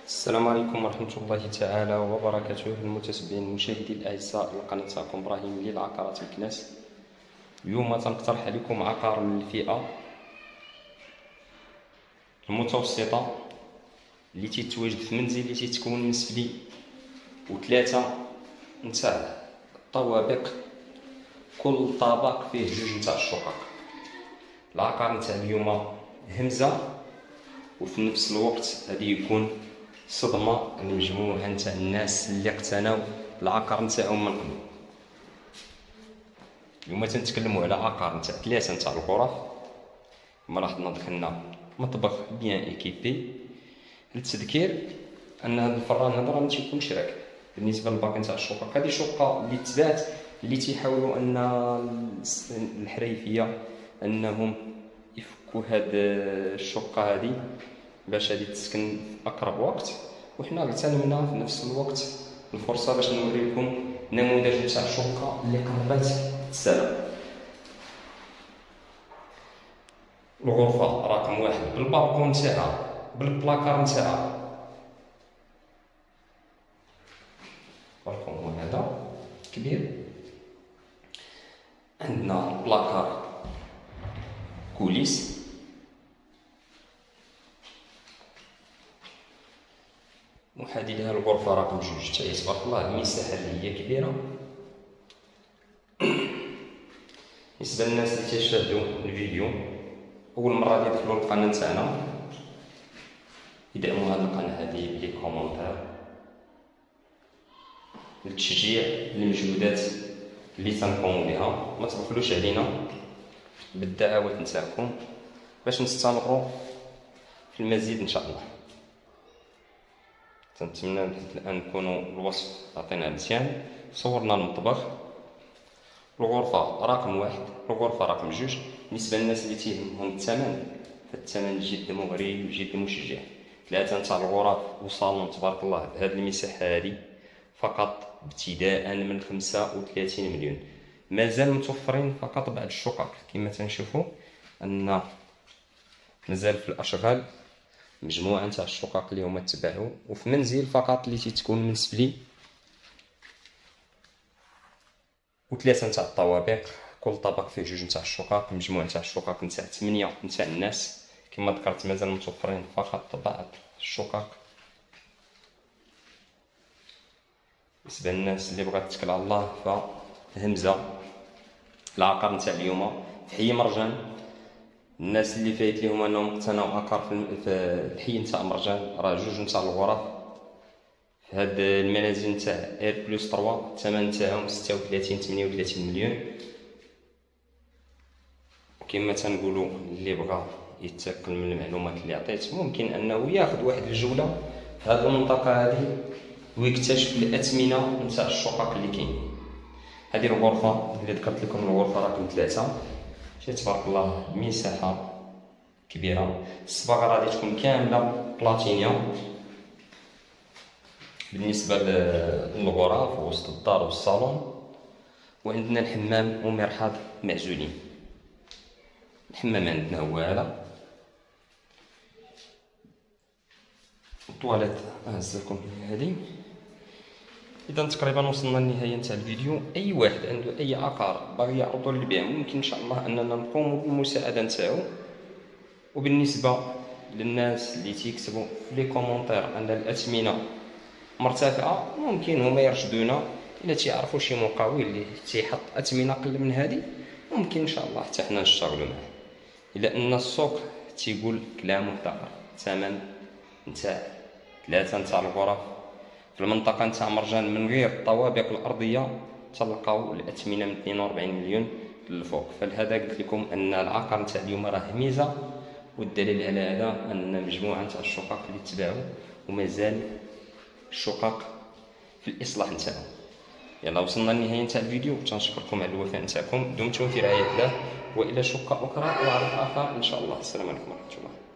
السلام عليكم ورحمة الله تعالى وبركاته. المتابعين المشاهدين الأعزاء لقناة تاعكم إبراهيم للعقارات مكناس. اليوم تنقترح عليكم عقار من الفئة المتوسطة اللي تتواجد في منزل اللي تتكون من سفلي وثلاثة نتاع الطوابق، كل طابق فيه جوج نتاع الشقق. العقار نتاع اليوم همزة، وفي نفس الوقت غادي يكون صدمة لمجموعة نتاع الناس اللي اقتناو العقار نتاعهم من قبل. اليوم تنتكلموا على عقار نتاع 3 نتاع الغرف. كما لاحظنا دخلنا مطبخ بيان ايكيبي. للتذكير ان هذا الفران هذا راه متيكونش راكب بالنسبه للباقي نتاع الشقق. هذه شقه اللي تبات اللي تيحاولوا ان الحريفيه انهم يفكوا هاد الشقه هذه باش غادي تسكن في اقرب وقت، وحنا اغتنمنا في نفس الوقت الفرصه باش نوري لكم نموذج تاع الشقه اللي قربت تسالى. الغرفه رقم 1 بالبالكون تاعها بالبلاكار نتاعها. بالكون هذا كبير، عندنا بلاكار كوليس، محددها الغرفة رقم 2 تاعي تبارك الله. المساحة اللي هي كبيرة. بالنسبة للناس اللي تيشاهدوا الفيديو أول مرة يدخلوا القناة تاعنا، يدعموا هذه القناة هذه بلي كومونتير للتشجيع للمجهودات اللي تنقوموا بها. ما تبخلوش علينا بالدعوات نتاعكم باش نستمروا في المزيد ان شاء الله. تنتمنى الان نكونوا الوصف عطينا مزيان. صورنا المطبخ. الغرفه رقم 1 الغرفه رقم 2. بالنسبه للناس اللي تيهمهم الثمن، فالثمن جد مغري وجد مشجع. 3 نتاع الغرف وصالون تبارك الله بهذه المساحه هذه فقط ابتداء من 35 مليون. مازال متوفرين فقط بعض الشقق. كما تنشوفوا ان مازال في الاشغال مجموعه نتاع الشقق اللي هما تباعوا، وفي منزل فقط اللي تتكون من سفلي و3 نتاع الطوابق، كل طابق فيه 2 نتاع الشقق. مجموعه نتاع الشقق نتاع 8 نتاع الناس. كما ذكرت مازال متوفرين فقط بعض الشقق. بالنسبه للناس اللي بغات تتكل على الله، فهمزه العقار نتاع اليوم في حي مرجان. الناس اللي فايت ليهم انهم اقتناو عقار في الحي نتاع مرجان، راه 2 نتاع الغرف في هاد المنازل نتاع اير بلس 3. الثمن نتاعهم 38 مليون. وكما تنقولوا اللي بغى يتاكل من المعلومات اللي عطيت ممكن انه ياخذ واحد الجوله في هذه المنطقه هذه ويكتشف الاثمنه نتاع الشقق اللي كاين. هذه الغرفه اللي ذكرت لكم الغرفه رقم 3. تبارك الله مساحه كبيره. الصباغه غادي تكون كامله بلاتينيوم بالنسبه للغرف وسط الدار والصالون. وعندنا الحمام ومرحاض معزولين. الحمام عندنا هو هذا. الطواليت هزلكم هذه. اذا تقريبا وصلنا للنهايه نتاع الفيديو. اي واحد عنده اي عقار باغي يعرضو للبيع ممكن ان شاء الله اننا نقوموا بالمساعده نتاعو. وبالنسبه للناس اللي تيكتبوا في لي كومونتير ان الاثمنه مرتفعه، ممكن هما يرشدونا الا تيعرفوا شي مقاول اللي تيحط اثمنه اقل من هذه، ممكن ان شاء الله حتى حنا نشتغلوا معاه. الا ان السوق تيقول كلام محتقر. ثمن نتاع 3 نتاع الغرف في المنطقه نتاع مرجان من غير الطوابق الارضيه تلقاو الاثمنه من 42 مليون للفوق. فلهذا قلت لكم ان العقار نتاع اليوم راه ميزه. والدليل على هذا ان مجموعه نتاع الشقق اللي تباعوا ومازال الشقق في الاصلاح نتاعهم. يلا وصلنا للنهايه نتاع الفيديو. تنشكركم على الوفاء نتاعكم. دمتم في رعايه الله والى شقه اخرى وعرض اخر ان شاء الله. السلام عليكم ورحمه الله.